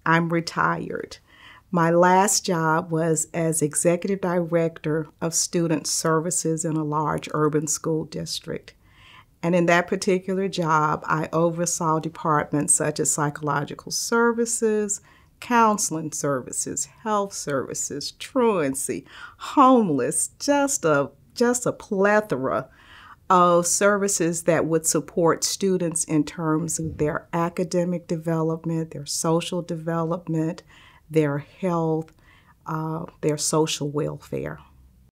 I'm retired. My last job was as executive director of student services in a large urban school district. And in that particular job, I oversaw departments such as psychological services, counseling services, health services, truancy, homeless, just a plethora of services that would support students in terms of their academic development, their social development, their health, their social welfare.